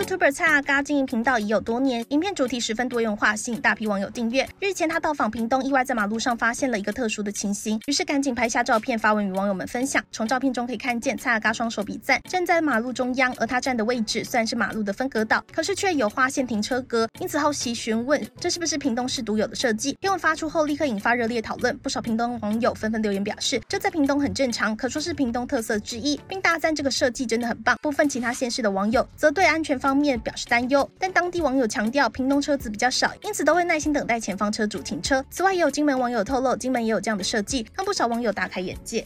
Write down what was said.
YouTuber 蔡阿嘎经营频道已有多年，影片主题十分多元化，吸引大批网友订阅。日前他到访屏东，意外在马路上发现了一个特殊的情形，于是赶紧拍下照片发文与网友们分享。从照片中可以看见蔡阿嘎双手比赞，站在马路中央，而他站的位置虽然是马路的分隔岛，可是却有划线停车格，因此好奇询问这是不是屏东市独有的设计。贴文发出后立刻引发热烈讨论，不少屏东网友纷纷留言表示，这在屏东很正常，可说是屏东特色之一，并大赞这个设计真的很棒。部分其他县市的网友则对安全方面表示担忧，但当地网友强调屏东车子比较少，因此都会耐心等待前方车主停车。此外，也有金门网友透露，金门也有这样的设计，让不少网友大开眼界。